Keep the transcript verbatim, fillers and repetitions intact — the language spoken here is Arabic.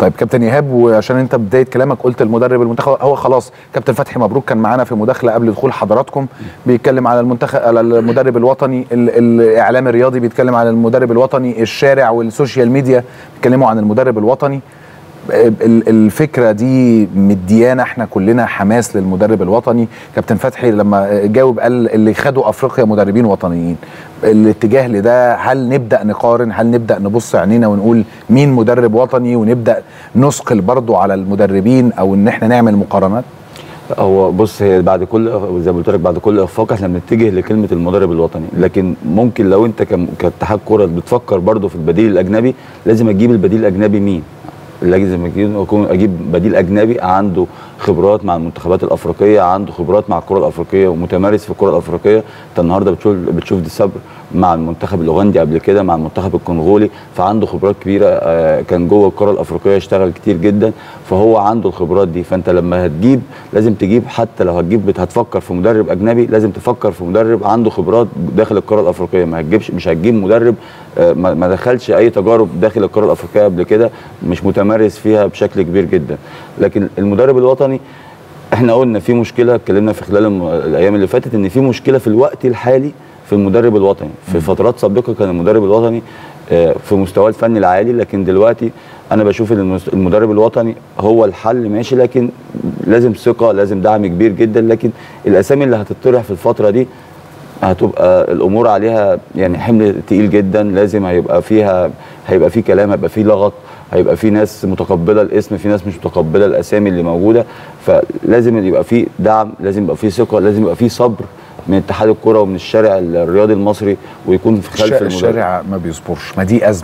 طيب كابتن ايهاب، وعشان انت بدايه كلامك قلت المدرب المنتخب، هو خلاص كابتن فتحي مبروك كان معانا في مداخله قبل دخول حضراتكم بيتكلم على المنتخب، على المدرب الوطني، الاعلام الرياضي بيتكلم على المدرب الوطني، الشارع والسوشيال ميديا بيتكلموا عن المدرب الوطني. الفكره دي مديانا احنا كلنا حماس للمدرب الوطني. كابتن فتحي لما جاوب قال اللي خدوا افريقيا مدربين وطنيين. الاتجاه لده، هل نبدا نقارن، هل نبدا نبص عينينا ونقول مين مدرب وطني ونبدا نثقل برضو على المدربين او ان احنا نعمل مقارنات؟ هو بص، هي بعد كل زي ما قلت لك بعد كل اخفاق احنا بنتجه لكلمه المدرب الوطني، لكن ممكن لو انت كاتحاد كوره بتفكر برضو في البديل الاجنبي، لازم اجيب البديل الاجنبي مين؟ لازم اجيب بديل اجنبي عنده خبرات مع المنتخبات الافريقيه، عنده خبرات مع الكره الافريقيه ومتمارس في الكره الافريقيه. انت النهارده بتشوف بتشوف دي صبر مع المنتخب الاوغندي قبل كده، مع المنتخب الكونغولي، فعنده خبرات كبيره، كان جوه الكره الافريقيه اشتغل كتير جدا، فهو عنده الخبرات دي. فانت لما هتجيب لازم تجيب، حتى لو هتجيب هتفكر في مدرب اجنبي لازم تفكر في مدرب عنده خبرات داخل الكره الافريقيه. ما هتجيبش مش هتجيب مدرب ما دخلش اي تجارب داخل الكره الافريقيه قبل كده، مش متمرس فيها بشكل كبير جدا. لكن المدرب الوطني احنا قلنا في مشكله، اتكلمنا في خلال الايام اللي فاتت ان في مشكله في الوقت الحالي في المدرب الوطني. في فترات سابقه كان المدرب الوطني في مستواه الفني العالي، لكن دلوقتي انا بشوف ان المدرب الوطني هو الحل ماشي، لكن لازم ثقه، لازم دعم كبير جدا. لكن الاسامي اللي هتطرح في الفتره دي هتبقى الامور عليها يعني حمل تقيل جدا، لازم هيبقى فيها هيبقى في كلام، هيبقى في لغط، هيبقى في ناس متقبله الاسم، في ناس مش متقبله الاسامي اللي موجوده. فلازم يبقى في دعم، لازم يبقى في ثقه، لازم يبقى في صبر من اتحاد الكره ومن الشارع الرياضي المصري، ويكون في خلف المدرب. الشارع ما بيصبرش، ما دي ازمه.